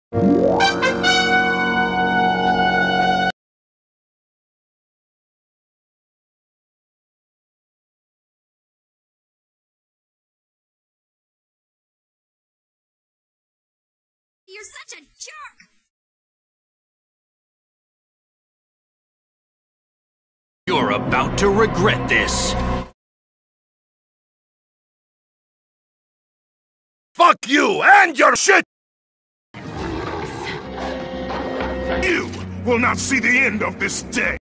You're such a jerk! You're about to regret this! Fuck you and your shit! You will not see the end of this day!